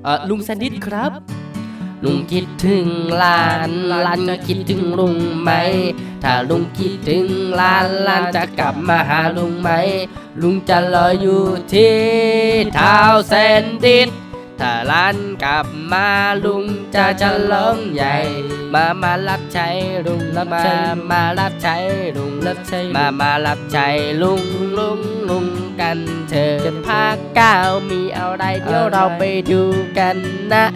ลุงแซนดิสครับลุงคิดถึงหลานจะคิดถึงลุงไหมถ้าลุงคิดถึงหลานจะกลับมาหาลุงไหมลุงจะรออยู่ที่เท้าแซนดิสถ้าหลานกลับมาลุงจะฉลองใหญ่มารับใช้ลุงมารับใช้ลุงมารับใช้ลุงกันเถิดภาค9มีอะไรเดี๋ยวเราไปดูกันนะ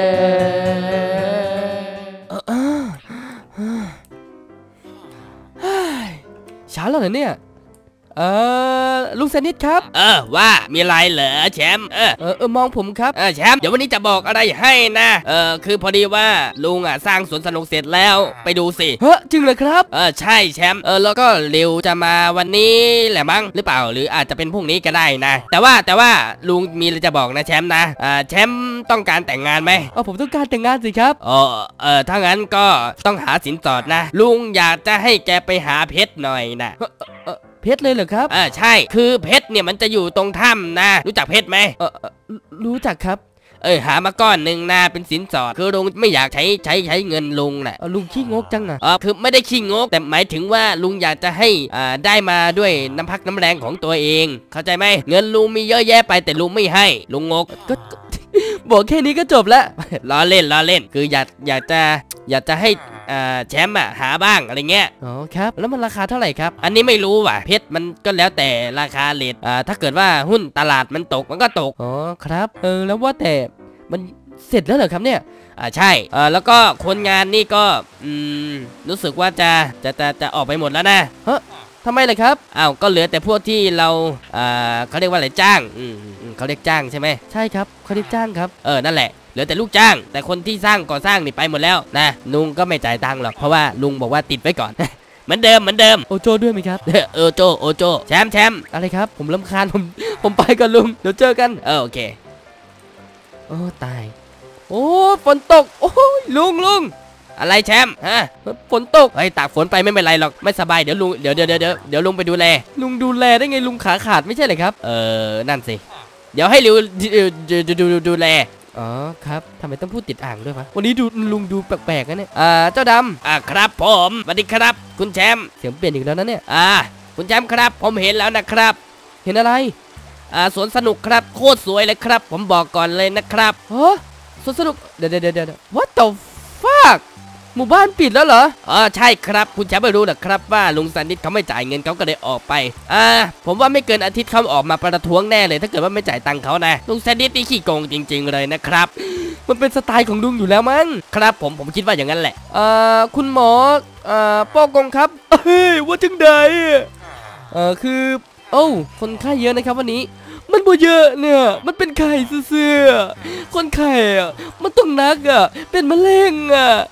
เช้าแล้วเหรอเนี่ยลุงแซนดิสครับว่ามีอะไรเหรอแชมป์มองผมครับแชมป์เดี๋ยววันนี้จะบอกอะไรให้นะคือพอดีว่าลุงสร้างสวนสนุกเสร็จแล้วไปดูสิจริงเลยครับใช่แชมป์แล้วก็เร็วจะมาวันนี้แหละมั้งหรือเปล่าหรืออาจจะเป็นพรุ่งนี้ก็ได้นะแต่ว่าลุงมีอะไรจะบอกนะแชมป์นะแชมป์ต้องการแต่งงานไหมผมต้องการแต่งงานสิครับถ้างั้นก็ต้องหาสินสอดนะลุงอยากจะให้แกไปหาเพชรหน่อยนะเพชรเลยเหรอครับใช่คือเพชรเนี่ยมันจะอยู่ตรงถ้ำนะรู้จักเพชรไหมรู้จักครับหามาก้อนหนึ่งนะเป็นสินสอดคือลุงไม่อยากใช้เงินลุงนะลุงขี้งกจังคือไม่ได้ขี้งกแต่หมายถึงว่าลุงอยากจะให้ได้มาด้วยน้ำพักน้ำแรงของตัวเองเข้าใจไหมเงินลุงมีเยอะแยะไปแต่ลุงไม่ให้ลุงงกก็บอกแค่นี้ก็จบแล้วล้อเล่นคืออยากจะให้แชมป์หาบ้างอะไรเงี้ยครับแล้วมันราคาเท่าไหร่ครับอันนี้ไม่รู้ว่ะเพชรมันก็แล้วแต่ราคาเรทถ้าเกิดว่าหุ้นตลาดมันตกมันก็ตกครับแล้วว่าแต่มันเสร็จแล้วเหรอครับเนี่ยใช่แล้วก็คนงานนี่ก็รู้สึกว่าจะออกไปหมดแล้วนะทำไมล่ะครับก็เหลือแต่พวกที่เราเขาเรียกว่าอะไรจ้างเขาเรียกจ้างใช่ไหมใช่ครับเขาเรียกจ้างครับนั่นแหละเหลือแต่ลูกจ้างแต่คนที่ก่อสร้างนี่ไปหมดแล้วนะลุงก็ไม่จ่ายตังค์หรอกเพราะว่าลุงบอกว่าติดไว้ก่อน เหมือนเดิมโอโจด้วยไหมครับโอโจแชมป์อะไรครับผมรำคาญผมไปก่อนลุงเดี๋ยวเจอกันโอเคตายฝนตกโอ้ยลุงอะไรแชมป์ฝนตกตากฝนไปไม่เป็นไรหรอกไม่สบายเดี๋ยวลุงไปดูแลลุงดูแลได้ไงลุงขาขาดไม่ใช่เหรอครับนั่นสิเดี๋ยวให้ดูแลครับทำไมต้องพูดติดอ่างด้วยวะวันนี้ลุงดูแปลกๆนะเนี่ยเจ้าดำครับผมสวัสดีครับคุณแชมป์เสียงเปลี่ยนอีกแล้วนะเนี่ยคุณแชมป์ครับผมเห็นแล้วนะครับเห็นอะไรสวนสนุกครับโคตรสวยเลยครับผมบอกก่อนเลยนะครับสวนสนุกเดี๋ยวwhat the fuck หมู่บ้านปิดแล้วเหรอใช่ครับคุณแชมป์ไม่รู้หรอครับว่าลุงแซนดิสเขาไม่จ่ายเงินเขาก็เลยออกไปผมว่าไม่เกินอาทิตย์เขาออกมาประท้วงแน่เลยถ้าเกิดว่าไม่จ่ายตังค์เขานะลุงแซนดิสนี่ขี้โกงจริงๆเลยนะครับมันเป็นสไตล์ของลุงอยู่แล้วมั้งครับผมคิดว่าอย่างนั้นแหละคุณหมอป้อกงครับว่าจังใดคือคนไข้เยอะนะครับวันนี้มันบ่เยอะเนี่ยมันเป็นไข่เสื่อคนไข่มันต้องนักเป็นมะเร็ง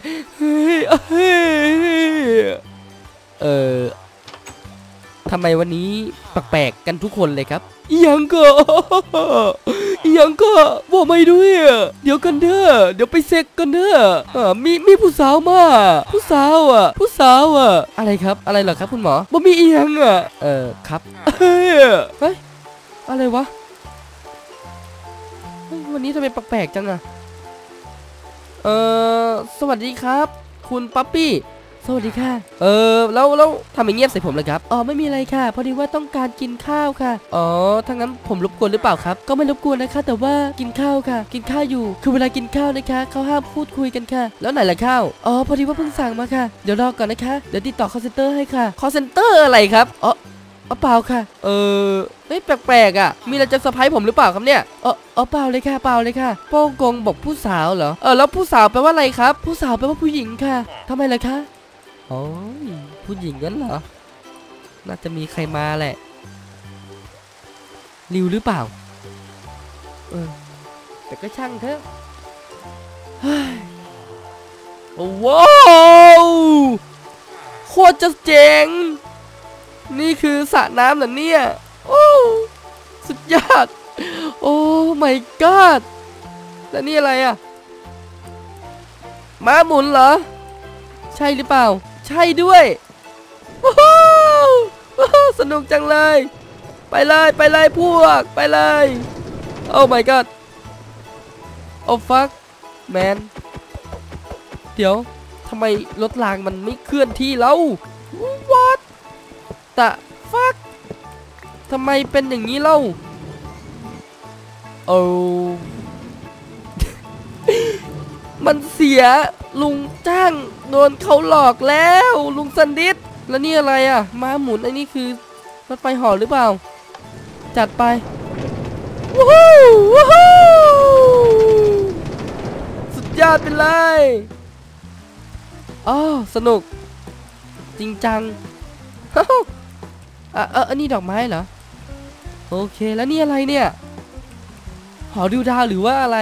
ทำไมวันนี้แปลกๆกันทุกคนเลยครับยังก็บอกไม่ด้วยเดี๋ยวกันเด้อเดี๋ยวไปเซ็กกันเด้อมีผู้สาวมาผู้สาวอะไรครับอะไรเหรอครับคุณหมอบ่มีอีหยังครับเฮ้ยอะไรวะวันนี้ทำไมแปลกๆจังสวัสดีครับคุณป๊อปปี้สวัสดีค่ะแล้วทำไมเงียบใส่ผมเลยครับไม่มีอะไรค่ะพอดีว่าต้องการกินข้าวค่ะถ้างั้นผมรบกวนหรือเปล่าครับก็ไม่รบกวนนะคะแต่ว่ากินข้าวค่ะกินข้าวอยู่คือเวลากินข้าวนะคะเขาห้ามพูดคุยกันค่ะแล้วไหนล่ะข้าวพอดีว่าเพิ่งสั่งมาค่ะเดี๋ยวรอก่อนนะคะเดี๋ยวติดต่อ call center ให้ค่ะ call center อะไรครับเปล่าค่ะไม่แปลกมีอะไรจะเซอร์ไพรส์ผมหรือเปล่าครับเนี่ยเปล่าเลยค่ะป้องกงบอกผู้สาวเหรอแล้วผู้สาวแปลว่าอะไรครับผู้สาวแปลว่าผู้หญิงค่ะทำไมล่ะคะผู้หญิงงั้นเหรอน่าจะมีใครมาแหละริวหรือเปล่าแต่ก็ช่างเถอะว้าวโคตรจะเจ๋งนี่คือสระน้ำเหรอเนี่ยโอ้สุดยอดโอ้ my god แล้วนี่อะไรม้าหมุนเหรอใช่หรือเปล่าใช่ด้วยสนุกจังเลยไปเลยพวกไปเลยโอ้ my god โอ้ฟักแมนเดี๋ยวทำไมรถรางมันไม่เคลื่อนที่แล้ว What the fuck ทำไมเป็นอย่างนี้เล่าโอ้ มันเสียลุงจ้างโดนเขาหลอกแล้วลุงซันดิสแล้วนี่อะไรอ่ะม้าหมุนไอ้นี่คือรถไฟเหาะหรือเปล่าจัดไปวู้ฮู้วู้ฮู้สุดยอดไปเลยอ๋อสนุกจริงจังอันนี้ดอกไม้เหรอโอเคแล้วนี่อะไรเนี่ยหอดูดาวหรือว่าอะไร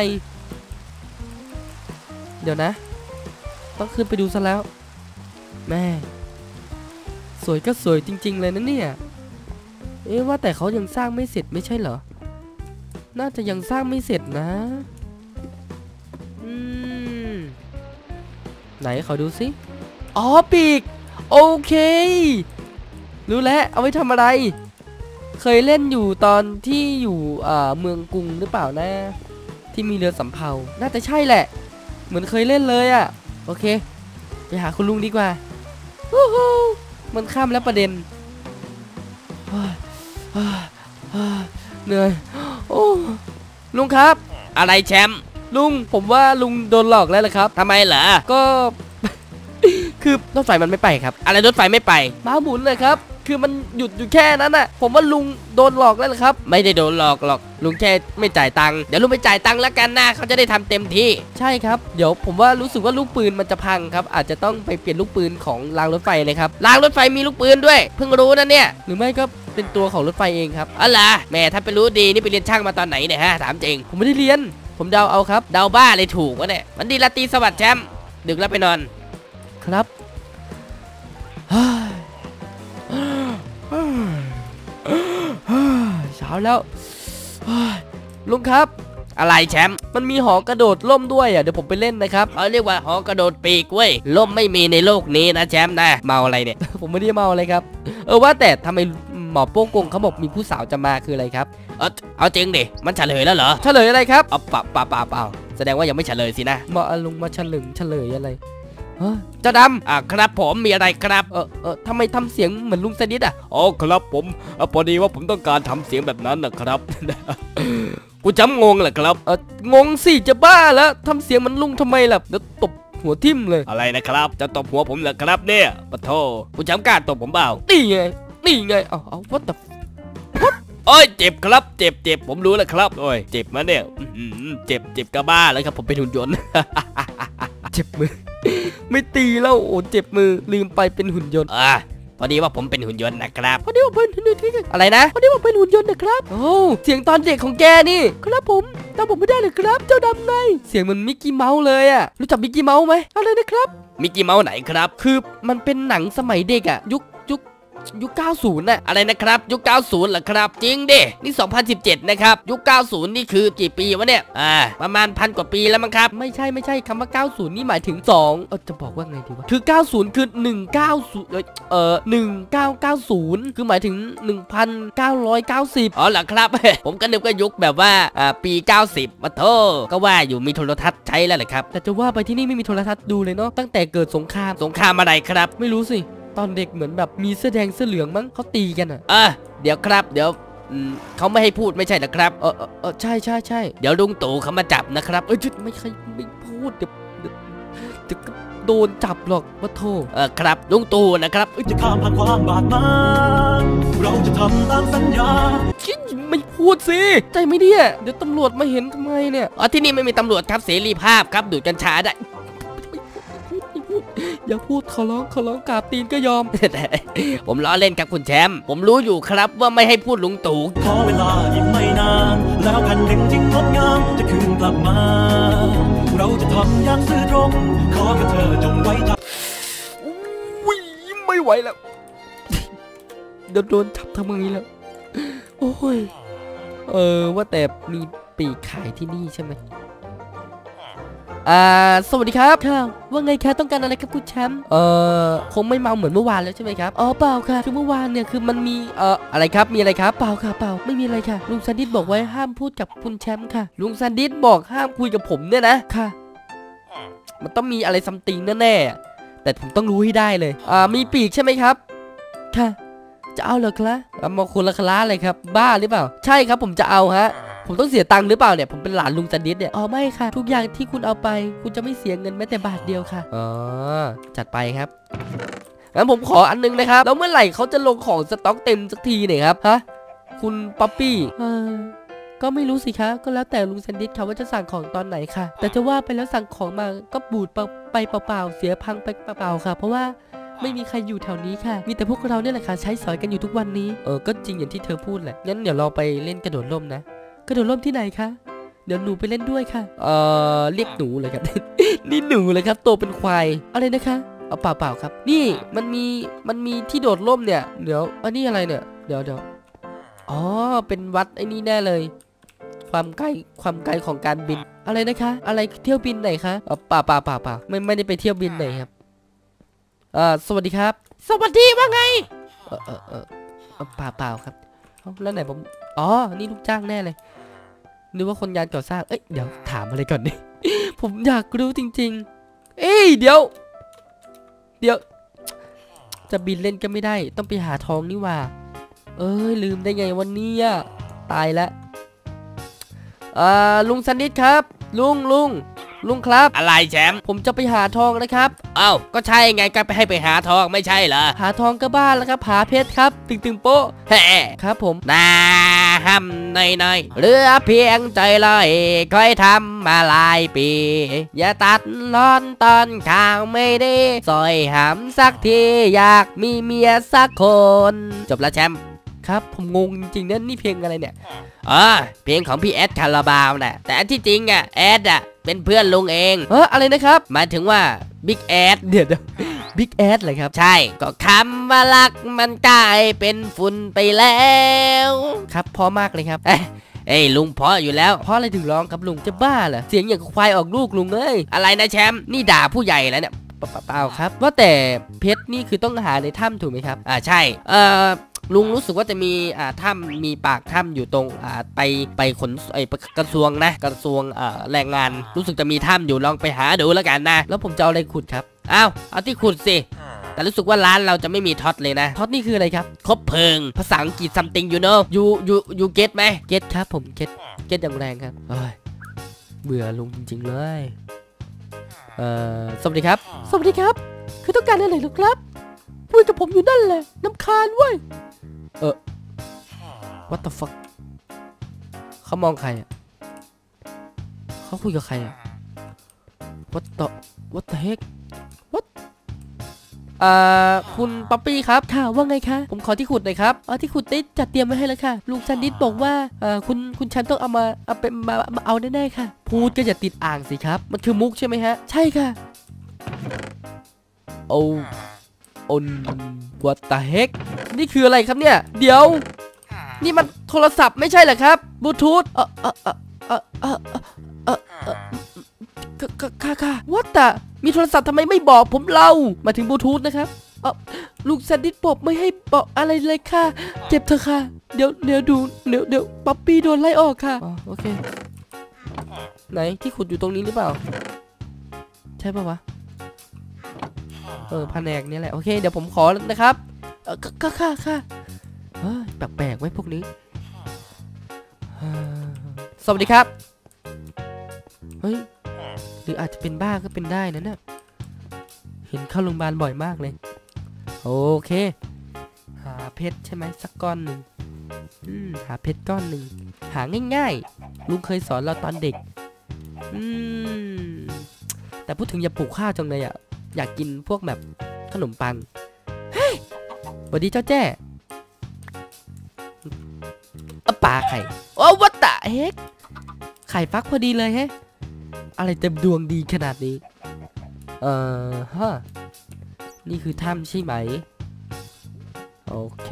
เดี๋ยวนะต้องขึ้นไปดูซะแล้วแม่สวยก็สวยจริงๆเลยนะเนี่ยว่าแต่เขายังสร้างไม่เสร็จไม่ใช่เหรอน่าจะยังสร้างไม่เสร็จนะไหนขอดูสิอ๋อปีกโอเครู้แล้วเอาไว้ทำอะไรเคยเล่นอยู่ตอนที่อยู่เมืองกรุงหรือเปล่านะที่มีเรือสำเภาน่าจะใช่แหละเหมือนเคยเล่นเลยอ่ะโอเคไปหาคุณลุงดีกว่ามันข้ามแล้วประเด็นเหนื่อยโอ้ลุงครับอะไรแชมป์ลุงผมว่าลุงโดนหลอกแล้วล่ะครับทำไมเหรอก็ คือรถไฟมันไม่ไปครับอะไรรถไฟไม่ไปม้าหมุนเลยครับคือมันหยุดอยู่แค่นั้นน่ะผมว่าลุงโดนหลอกแล้วล่ะครับไม่ได้โดนหลอกหรอกลุงแค่ไม่จ่ายตังค์เดี๋ยวลุงไปจ่ายตังค์แล้วกันนะเขาจะได้ทำเต็มที่ใช่ครับเดี๋ยวผมว่ารู้สึกว่าลูกปืนมันจะพังครับอาจจะต้องไปเปลี่ยนลูกปืนของรางรถไฟเลยครับรางรถไฟมีลูกปืนด้วยเพิ่งรู้นะเนี่ยหรือไม่ก็เป็นตัวของรถไฟเองครับอ๋อเหรอแม่ถ้าไปรู้ดีนี่ไปเรียนช่างมาตอนไหนเนี่ยฮะถามจริงผมไม่ได้เรียนผมเดาเอาครับเดาบ้าเลยถูกวะเนี่ยวันดีราตรีสวัสดิ์แชมป์ดึกแล้วไปนอนครับเช้าแล้วลุงครับอะไรแชมป์มันมีหอกระโดดล่มด้วยอ่ะเดี๋ยวผมไปเล่นนะครับเขาเรียกว่าหอกระโดดปีกเว้ยล่มไม่มีในโลกนี้นะแชมป์นะเมาอะไรเนี่ยผมไม่ได้เมาอะไรครับว่าแต่ทำไมหมอโป้งกงเขาบอกมีผู้สาวจะมาคืออะไรครับเอาจริงดิมันเฉลยแล้วเหรอเฉลยอะไรครับเปล่าแสดงว่ายังไม่เฉลยสินะมาลุงมาเฉลยอะไรเจ้าดำครับผมมีอะไรครับทำไมทำเสียงเหมือนลุงสนิทอ่ะอ๋อครับผมพอดีว่าผมต้องการทำเสียงแบบนั้นนะครับกูจำงงแหละครับงงสิจะบ้าแล้วทำเสียงมันลุงทำไมล่ะเดี๋ยวตบหัวทิ่มเลยอะไรนะครับจะตบหัวผมเหรอครับเนี่ยปะโถกูจำกล้าตบผมเปล่านี่ไงเอาwhat the โอ้ยเจ็บครับเจ็บผมรู้แล้วครับโอ้ยเจ็บมาเนี่ยเจ็บกระบ้าแล้วครับผมเป็นหุ่นยนต์เจ็บมือไม่ตีแล้วโอ้เจ็บมือลืมไปเป็นหุ่นยนต์พอดีว่าผมเป็นหุ่นยนต์นะครับพอดีว่าเป็นหุ่นยนต์อะไรนะพอดีว่าเป็นหุ่นยนต์นะครับโอ้เสียงตอนเด็กของแกนี่ครับผมจำผมไม่ได้เลยครับเจ้าดำไงเสียงมันมิกกี้เมาส์เลยอ่ะรู้จักมิกกี้เมาส์ไหมอะไรนะครับมิกกี้เมาส์ไหนครับคือมันเป็นหนังสมัยเด็กอ่ะยุค 90น่ะอะไรนะครับยุค 90เหรอครับจริงดินี่ 2017นะครับยุค 90นี่คือกี่ปีวะเนี่ยประมาณ1,000 กว่าปีแล้วมั้งครับไม่ใช่คำว่า 90นี่หมายถึง2จะบอกว่าไงดีวะคือ 90 คือ1990คือหมายถึง 1990 อ๋อเหรอครับ ผมก็นึกว่ายุคแบบว่าปี 90มาโธ่ก็ว่าอยู่มีโทรทัศน์ใช้แล้วแหละครับแต่จะว่าไปที่นี่ไม่มีโทรทัศน์ดูเลยเนาะตั้งแต่เกิดสงครามอะไรครับไม่รู้สิตอนเด็กเหมือนแบบมีเสื้อแดงเสื้อเหลืองมั้งเขาตีกันเดี๋ยวครับเดี๋ยวเขาไม่ให้พูดไม่ใช่นะครับใช่เดี๋ยวลุงตู่เขามาจับนะครับจุดไม่พูดเดี๋ยวจะโดนจับหรอกว่าโทษครับลุงตู่นะครับจะข้ามผ่านความบาดหมางเราจะทำตามสัญญาไม่พูดสิใจไม่ดีเดี๋ยวตำรวจมาเห็นทำไมเนี่ยที่นี่ไม่มีตำรวจครับเสรีภาพครับดูดกัญชาได้อย่าพูดขอร้องกราบตีนก็ยอมผมล้อเล่นครับคุณแชมป์ผมรู้อยู่ครับว่าไม่ให้พูดลุงตู่ขอเวลาอีกไม่นานแล้วแผ่นดินที่งดงามจะคืนกลับมาเราจะทำอย่างซื่อตรงขอกับเธอจงไว้ใจไม่ไหวแล้วเดี๋ยวโดนจับทำอย่างนี้แล้วโอ้ยว่าแต่มีปีกขายที่นี่ใช่ไหมสวัสดีครับค่ะว่าไงคะต้องการอะไรครับคุณแชมป์คงไม่เมาเหมือนเมื่อวานแล้วใช่ไหมครับอ๋อเปล่าค่ะคือเมื่อวานเนี่ยคือมันมีอะไรครับมีอะไรครับเปล่าค่ะเปล่าไม่มีอะไรค่ะลุงซันดิสบอกไว้ห้ามพูดกับคุณแชมป์ค่ะลุงซันดิสบอกห้ามคุยกับผมเนี่ยนะค่ะมันต้องมีอะไรซัมติงแน่ๆแต่ผมต้องรู้ให้ได้เลยมีปีกใช่ไหมครับค่ะจะเอาเหรอครับมาคนละคลาเลยครับบ้าหรือเปล่าใช่ครับผมจะเอาฮะผมต้องเสียตังค์หรือเปล่าเนี่ยผมเป็นหลานลุงซันดิสเนี่ยอ๋อไม่ค่ะทุกอย่างที่คุณเอาไปคุณจะไม่เสียเงินแม้แต่บาทเดียวค่ะอ๋อจัดไปครับงั้นผมขออันนึงนะครับแล้วเมื่อไหร่เขาจะลงของสต็อกเต็มสักทีเนี่ยครับฮะคุณป๊อปปี้ก็ไม่รู้สิคะก็แล้วแต่ลุงซันดิสค่ะว่าจะสั่งของตอนไหนค่ะแต่จะว่าไปแล้วสั่งของมาก็บูดไปเปล่าๆเสียพังไปเปล่าๆค่ะเพราะว่าไม่มีใครอยู่แถวนี้ค่ะมีแต่พวกเราเนี่ยแหละค่ะใช้สอยกันอยู่ทุกวันนี้ก็จริงอย่างที่เธอพูดแหละงั้นเดี๋ยวเราไปเล่นกระโดดร่มนะกระโดดร่มที่ไหนคะเดี๋ยวหนูไปเล่นด้วยค่ะเรียกหนูเลยครับ นี่หนูเลยครับโตเป็นควายอะไรนะคะเปล่าครับนี่มันมีที่โดดร่มเนี่ยเดี๋ยวอันนี้อะไรเนี่ยเดี๋ยวอ๋อเป็นวัดไอ้นี่แน่เลยความไกลของการบินอะไรนะคะอะไรเที่ยวบินไหนคะเปล่าไม่ได้ไปเที่ยวบินไหนครับสวัสดีครับสวัสดีว่าไงเปล่าครับแล้วไหนผมอ๋อนี่ลูกจ้างแน่เลยนึกว่าคนงานก่อสร้างเดี๋ยวถามอะไรก่อนดิ ผมอยากรู้จริงๆเดี๋ยวจะบินเล่นก็ไม่ได้ต้องไปหาทองนี่ว่าลืมได้ไงวันนี้ตายแล้วลุงซันดิสครับลุงครับอะไรแชมป์ผมจะไปหาทองนะครับก็ใช่ไงก็ไปให้ไปหาทองไม่ใช่เหรอหาทองก็บ้าแล้วครับหาเพชรครับตึงโป๊ะแฮ่ครับผมนาห้ำน้อยเรือเพียงใจลอยคอยทำมาหลายปีอย่าตัดร้อนตอนข่าวไม่ได้ซอยหำสักทีอยากมีเมียสักคนจบแล้วแชมป์ครับผมงงจริงๆนั่นนี่เพลงอะไรเนี่ยเพลงของพี่แอดคาราบาวน่ะแต่ที่จริงแอดเป็นเพื่อนลุงเองอะไรนะครับหมายถึงว่าบิ๊กแอดเดี๋ยวบิ๊กแอดเลยครับใช่ก็คำว่ารักมันกลายเป็นฝุ่นไปแล้วครับพอมากเลยครับลุงเพราะอยู่แล้วเพราะอะไรถึงร้องครับลุงจะบ้าเหรอเสียงอย่างควายออกลูกลุงอะไรนะแชมป์นี่ด่าผู้ใหญ่แล้วเนี่ยเปล่าครับว่าแต่เพชรนี่คือต้องหาในถ้ำถูกไหมครับใช่ลุงรู้สึกว่าจะมีถ้ำมีปากถ้ำอยู่ตรงไปขนกระทรวงแรงงานรู้สึกจะมีถ้ำอยู่ลองไปหาดูแล้วกันนะแล้วผมจะเอาอะไรขุดครับเอาที่ขุดสิแต่รู้สึกว่าร้านเราจะไม่มีท็อตเลยนะท็อตนี่คืออะไรครับคบเพลิงภาษาอังกฤษ something you know you get ไหม get ครับผม get อย่างแรงครับเบื่อลุงจริงๆเลยสวัสดีครับคือต้องการอะไรหรอครับพูดกับผมอยู่นั่นแหละน้ำคาญเว้ยwhat the fuck เขามองใครเขาคุยกับใครwhat the heck what คุณป๊อปปี้ครับค่ะว่าไงคะผมขอที่ขุดหน่อยครับที่ขุดได้จัดเตรียมไว้ให้แล้วค่ะลุงซันดิสบอกว่าคุณแชมป์ต้องเอามาเอาแน่ๆค่ะพูดก็อย่าติดอ่างสิครับมันคือมุกใช่ไหมฮะใช่ค่ะwhat the heck นี่คืออะไรครับเนี่ยเดี๋ยวนี่มันโทรศัพท์ไม่ใช่เหรอครับบลูทูธค่ะwhat the มีโทรศัพท์ทำไมไม่บอกผมเล่ามาถึงบลูทูธนะครับลูกซันดิสบอกไม่ให้บอกอะไรเลยค่ะเจ็บเถอะค่ะเดี๋ยวป๊อปปี้โดนไล่ออกค่ะโอเคไหนที่ขุดอยู่ตรงนี้หรือเปล่าใช่ป่าววะแผนกนี่แหละโอเคเดี๋ยวผมขอนะครับค่ะแปลกๆไว้พวกนี้สวัสดีครับเฮ้ยหรืออาจจะเป็นบ้าก็เป็นได้นะเนี่ยเห็นเข้าโรงพยาบาลบ่อยมากเลยโอเคหาเพชรใช่ไหมสักก้อนหนึ่งหาเพชรก้อนหนึ่งหาง่ายๆลุงเคยสอนเราตอนเด็กแต่พูดถึงอย่าปลูกข้าวจังเลยอยากกินพวกแบบขนมปังเฮ้ยสวัสดีเจ้าแจ้ปลาไข่วัตตะเฮ็กไข่ฟักพอดีเลยเฮ้อะไรเต็มดวงดีขนาดนี้นี่คือถ้ำใช่ไหมโอเค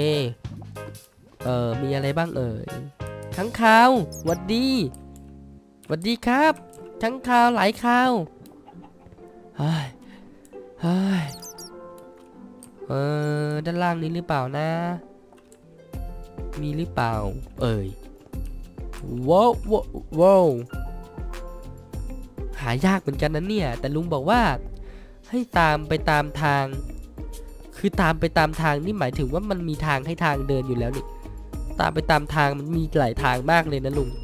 มีอะไรบ้างค้างคาวหวัดดีครับใจทั้งคาวหลายคาวเฮ้ยเฮ้ยด้านล่างนี้หรือเปล่านะมีหรือเปล่าว้าวว้าวหายากเหมือนกันนะเนี่ยแต่ลุงบอกว่าให้ตามไปตามทางคือตามไปตามทางนี่หมายถึงว่ามันมีทางให้ทางเดินอยู่แล้วนี่ตามไปตามทางมันมีหลายทางมากเลยนะลุง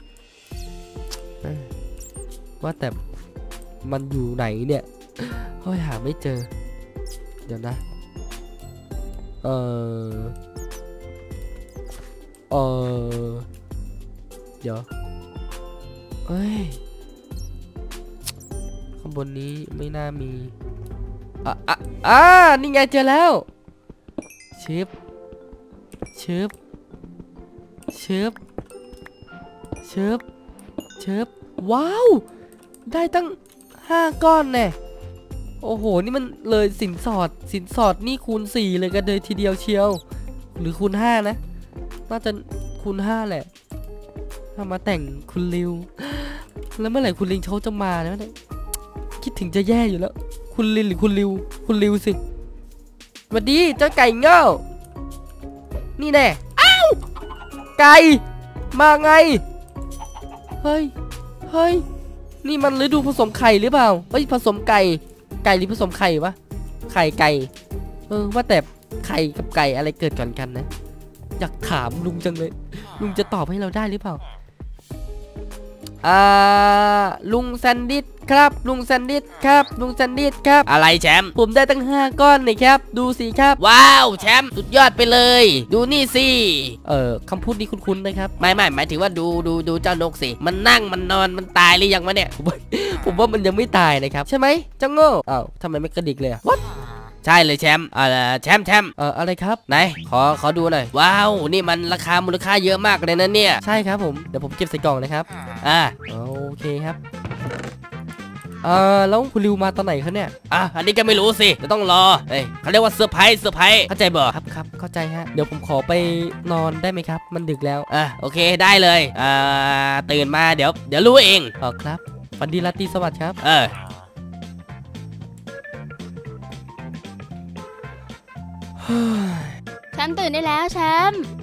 ว่าแต่มันอยู่ไหนเนี่ยเฮ้ยหาไม่เจอเดี๋ยวนะเดี๋ยวเอ้ยข้างบนนี้ไม่น่ามีนี่ไงเจอแล้วชึบชึบชึบชึบชึบว้าวได้ตั้ง5 ก้อนแน่โอ้โหนี่มันเลยสินสอดนี่คูณ4เลยกันเลยทีเดียวเชียวหรือคูณ5นะน่าจะคูณ5แหละถ้ามาแต่งคุณริวแล้วเมื่อไหร่คุณลิงเขาจะมาเนี่ยคิดถึงจะแย่อยู่แล้วคุณลินหรือคุณริวสิสวัสดีเจ้าไก่เง่านี่แน่อ้าวไก่มาไงเฮ้ยนี่มันฤดูผสมไข่หรือเปล่าผสมไก่หรือผสมไข่วะไก่ว่าแต่ไข่กับไก่อะไรเกิดก่อนกันนะอยากถามลุงจังเลยลุงจะตอบให้เราได้หรือเปล่าลุงแซนดิสครับลุงแซนดิสครับลุงแซนดิสครับอะไรแชมป์ผมได้ตั้ง5 ก้อนเลยครับดูสิครับว้าวแชมป์สุดยอดไปเลยดูนี่สิคำพูดนี้คุ้นๆนะครับไม่หมายถึงว่าดูเจ้านกสิมันนั่งมันนอนมันตายหรือยังวะเนี่ยผมว่ามันยังไม่ตายนะครับใช่ไหมเจ้าโง่ทำไมไม่กระดิกเลยWhat ใช่เลยแชมป์แชมป์อะไรครับไหนขอดูหน่อยว้าวนี่มันราคามูลค่าเยอะมากเลยนะเนี่ยใช่ครับผมเดี๋ยวผมเก็บใส่กล่องนะครับโอเคครับแล้วคุณริวมาตอนไหนคะเนี่ยอันนี้ก็ไม่รู้สิจะต้องรอเขาเรียกว่าเซอร์ไพรส์เข้าใจบ่ครับเข้าใจฮะเดี๋ยวผมขอไปนอนได้ไหมครับมันดึกแล้วโอเคได้เลยตื่นมาเดี๋ยวรู้เองครับฝันดีราตรีสวัสดิ์ครับแชมป์ตื่นได้แล้วแชมป์